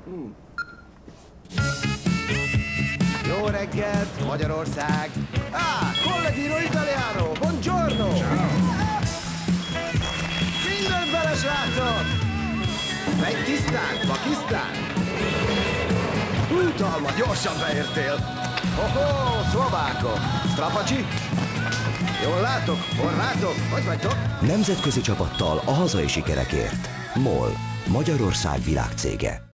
Jó reggelt, Magyarország! Collegino Italiano, buongiorno! Mindent bele, srácok! Megy tisztán, Pakisztán! Utalma, gyorsan beértél! Ho-ho, szlovákok! Strapacsi! Jól látok, forrátok, hogy vagytok? Nemzetközi csapattal a hazai sikerekért. MOL, Magyarország világcége.